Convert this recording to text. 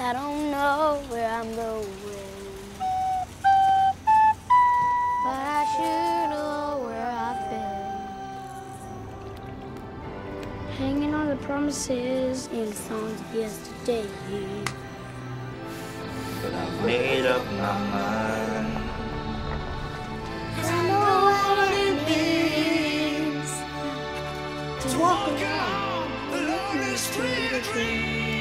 I don't know where I'm going, but I sure know where I've been. Hanging on the promises and songs of yesterday. But I've made up my mind. 'Cause I know what it means to walk around the lonely street of dreams.